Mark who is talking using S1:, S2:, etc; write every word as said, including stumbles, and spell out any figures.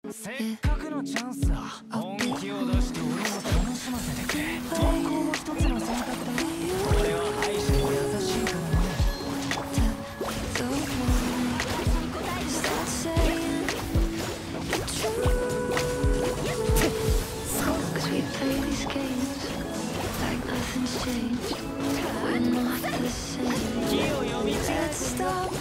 S1: せっかくのチャンスだ。本気を出して俺を楽しませてくれ。投稿も一つの選択だ。俺は敗者に優しいからね。気を読み違えてるんだ。